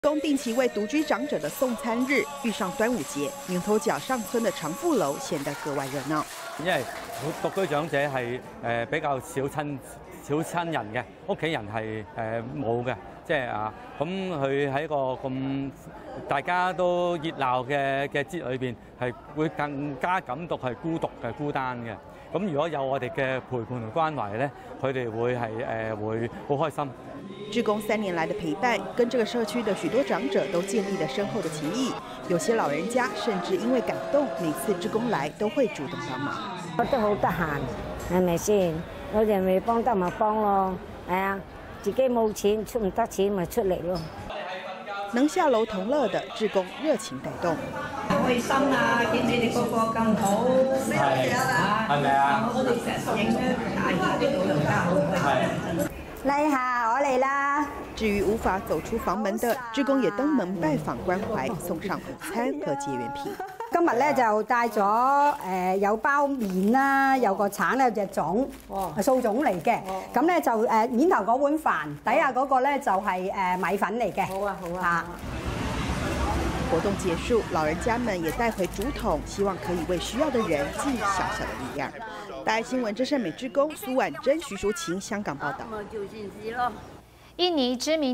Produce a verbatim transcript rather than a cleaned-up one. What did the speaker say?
公定期為獨居長者的送餐日，遇上端午節，牛頭角上村的長富樓顯得格外熱鬧。 因為獨居長者係誒比較少親少親人嘅，屋企人係誒冇嘅，即係啊，咁佢喺個咁大家都熱鬧嘅嘅節裏邊，係會更加感到係孤獨嘅、孤單嘅。咁如果有我哋嘅陪伴同關懷咧，佢哋會係誒會好開心。 志工三年來的陪伴，跟這個社區的許多長者都建立了深厚的情誼。有些老人家甚至因為感動，每次志工來都會主動幫忙。 我都好得閒，係咪先？我哋咪幫得咪幫咯，係啊，自己冇錢出唔得錢咪出嚟咯。 能下樓同樂的志工熱情帶動。 開心啊！見你哋個個咁好，係啊，係咪啊？我哋成日影咧，大家啲老人家好開心。 嚟下我嚟啦！ 至於無法走出房門的，志工也登門拜訪關懷，送上午餐和結緣品。 今日咧就帶咗誒有包麵啦，有個橙咧隻粽，素粽嚟嘅。咁咧就誒面頭嗰碗飯，底下嗰個咧就係誒米粉嚟嘅。好啊，好啊。 活動結束，老人家們也帶回竹筒，希望可以為需要的人盡小小的力量。大愛新聞真善美志工蘇婉珍、徐淑琴香港報道。 印尼知名